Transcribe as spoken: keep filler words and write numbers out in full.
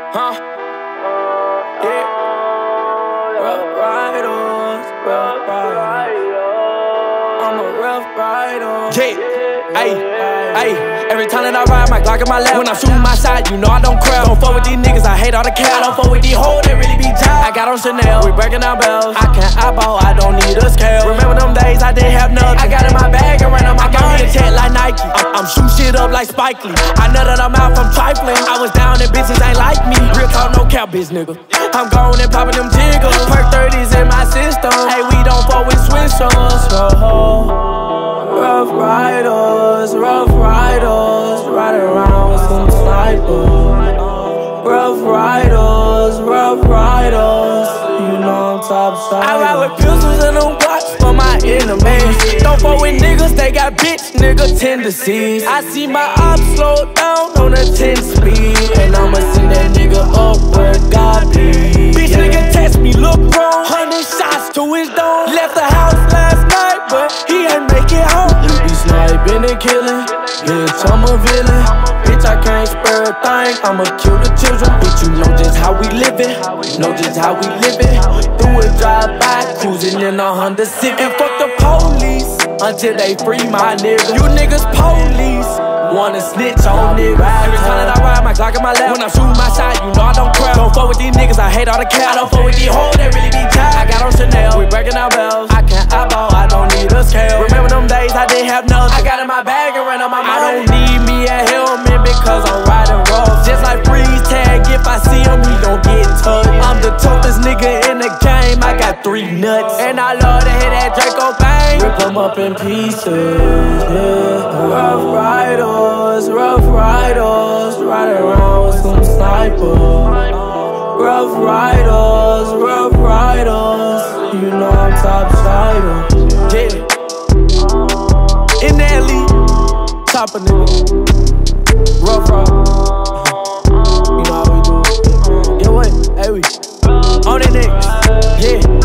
Huh? Yeah. Rough Rydas, Rough Rydas. I'm a Rough Rydas. Yeah. Ayy, ayy. Every time that I ride, my Glock in my lap. When I'm shooting my shot, you know I don't crowd. Don't fuck with these niggas, I hate all the cap. Don't fuck with these hoes, they really be tired. I got on Chanel, we breaking down bells. I can't eyeball, I don't need a scale. Remember them days I didn't have nothing. I got in my bag and ran on my got me a check like Nike. I'm, I'm shooting shit up like Spike Lee. I know that I'm out from trifling. I was down and bitches ain't like me. Real talk, no cap, bitch nigga. I'm gone and popping them jiggles. Perk thirties in my system. Hey, we don't fuck with switchers. Rough Rydas, Rough Rydas, riding around with some snipers. Rough Rydas, Rough Rydas, you know I'm top side. I ride with pistols and them blocks for my enemies. Don't fuck with niggas, they got bitch nigga tendencies. I see my ops slow down on a ten speed, and I'ma send that nigga up where God be. Bitch nigga test me, look wrong, hundred shots to his dome. Left the house last night, but he ain't make it home. He sniping and killing, bitch I'm a villain. Bitch I can't spare a thing, I'ma kill the children. Bitch you know just how we living, know just how we living. Through a drive-by, cruising in a Honda Civic. And fuck the police until they free my nigga. You niggas police wanna snitch on niggas. Every time that I ride, my Glock in my lap. When I'm shooting my shot, you know I don't crowd. Don't fuck with these niggas, I hate all the cap. I don't fuck with these hoes, they really be tired. I got on Chanel, we breaking down bells. I can't eyeball, I don't need a scale. Remember them days I didn't have nothing. I got in my bag and ran on my mind. I don't need me a helmet because I'm riding rough. Just like freeze tag, if I see him, he gon' get touched. I'm the toughest nigga in the game, I got three nuts. And I love to hit that Draco bang. Rip them up in pieces, yeah. Rough Rydas, Rough Rydas, riding around with some snipers. Rough Rydas, Rough Rydas, you know I'm top side. Yeah. N L E, Choppa nigga. Ruff, Ruff. You know how we do it. Yeah, what? Hey, we on that nigga. Yeah.